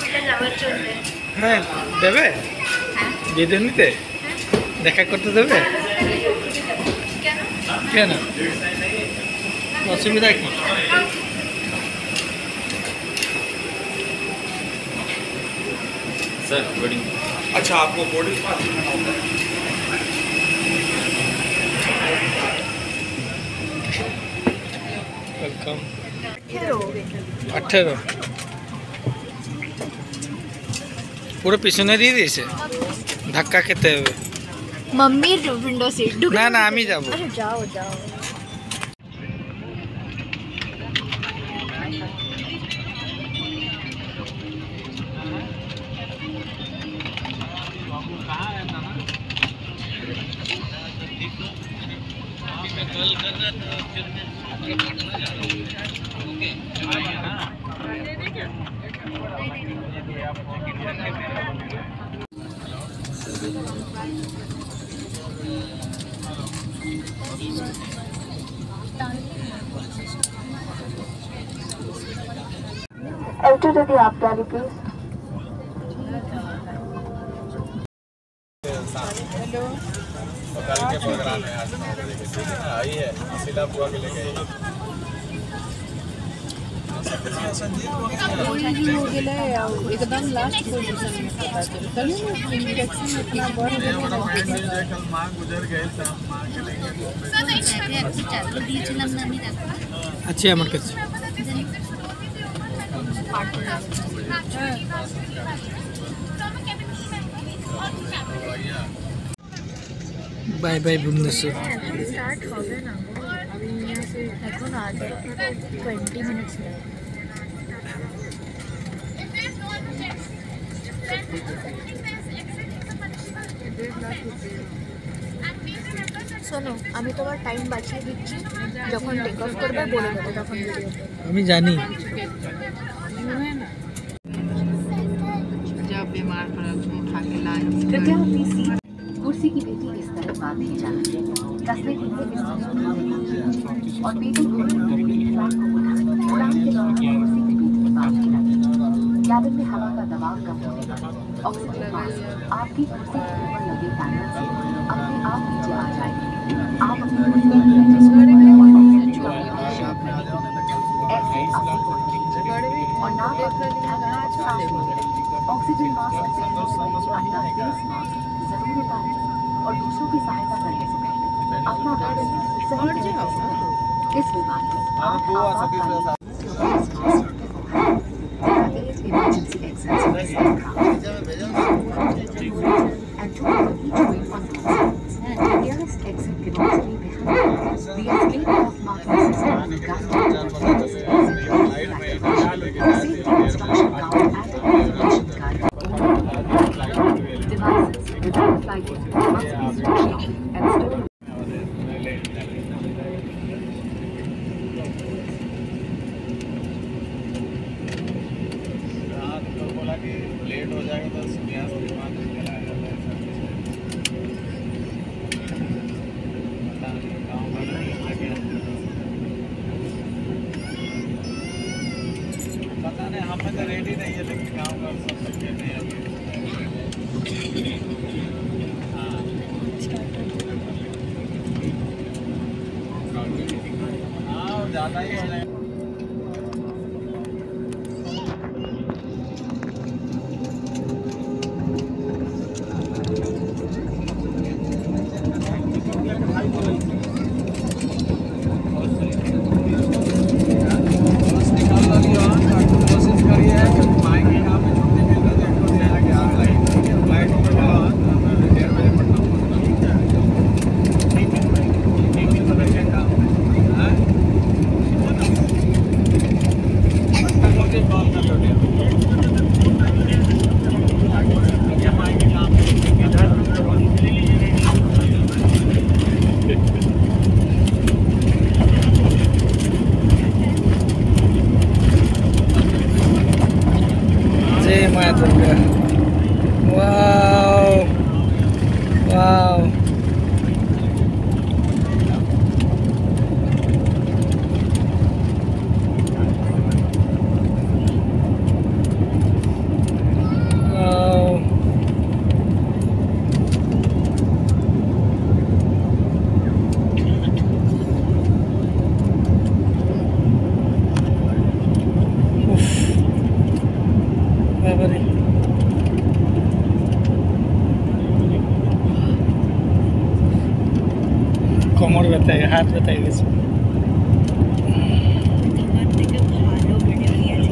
হ্যাঁ দেবে বিয়ে নিতে দেখা করতে দেবে কেন অসুবিধা কি सर बोर्डिंग अच्छा आपको बोर्डिंग पास बनाना होगा वेलकम 18 পুরো পিছনে দিয়ে দিয়েছে ধাক্কা খেতে হবে मम्मी विंडो सीट না না আমি যাব अरे जाओ जाओ Enter to the apni please. Hello कल के प्रोग्राम है आज 9 बजे के ठीक है ना आई है सीधा बुआ के लेके आई एकदम लास्ट पोजीशन में पता चला कल इंजेक्शन इतना बढ़ गया कल मां गुजर गए थे मां के लेंगे अच्छे আমার কাছে बाय बाय भुवनेश्वर स्टार्ट हो गया ना अभी यहाँ से देखो ना आगे 20 मिनट्स শোনো আমি তোমার টাইম বাঁচিয়ে দিচ্ছি যখন টেক অফ করবে বলে দেবো তখন ভিডিও আমি জানি जब बीमार पड़ा तो उठा के लाए कृपया अपनी सीट कुर्सी की पेटी इस तरफ बांधी जाए तस्वीर के लिए और पेटी को उड़ान के दौरान कुर्सी की पेटी बांध के रखें कैबिन में हवा का दबाव कम होने पर ऑक्सीजन मास्क आपकी कुर्सी के ऊपर लगे पैनल से अपने आप नीचे आ जाएगी आप अपनी कुर्सी की ऐसे अपनी कुर्सी और नाक ऑक्सीजन मास्क से अपना फेस मास्क जरूर उतारें और दूसरों की सहायता करने से पहले अपना सही तरीके से इस विमान में emergency exits and two of each way on both sides. The nearest exit can also be behind. The escape of marking system will guide the safety instruction count and the information card. Devices without flight must be switched off and stored. Late हो जाएगा तो यहाँ से विमान चलाया जाता है पता नहीं हम तो रेडी नहीं है लेकिन गाँव का सब कहते हैं हाँ ज़्यादा ही हो जाएगा বাবারে কোমর ব্যথা হাত ব্যথা গেছে তোমার থেকে ভালো ভিডিও নিয়েছি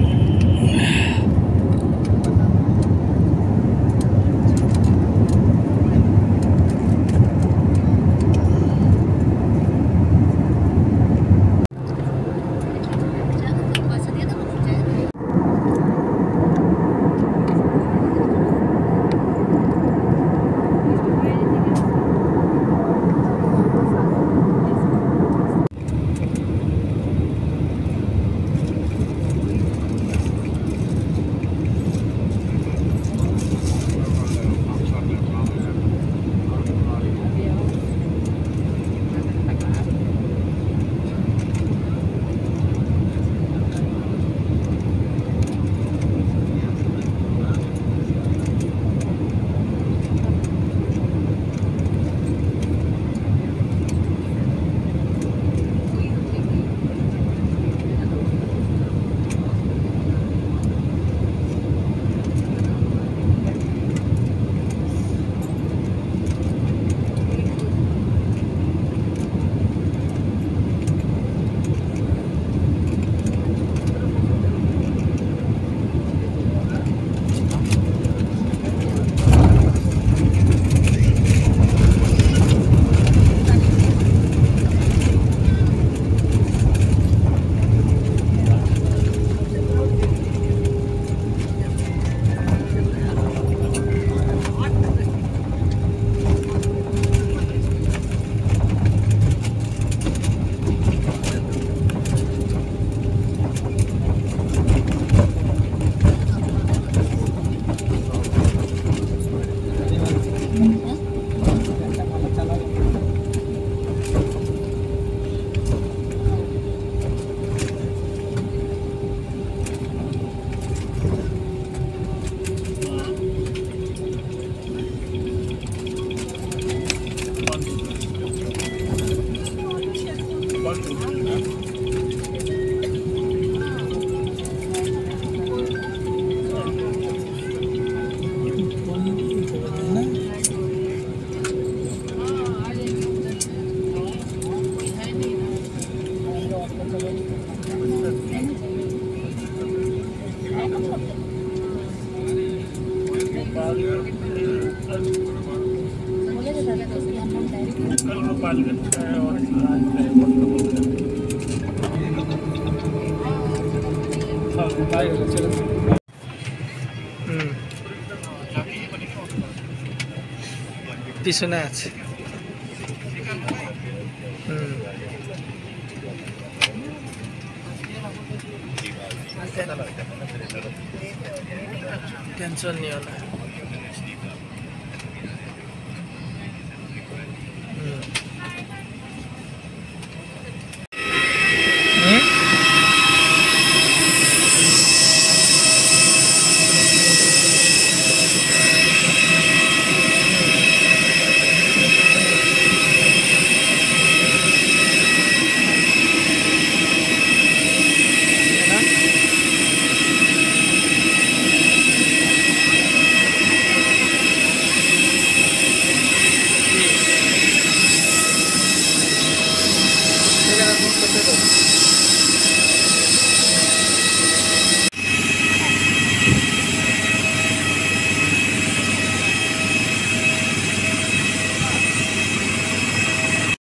পিছনে আছে টেনশন নিও না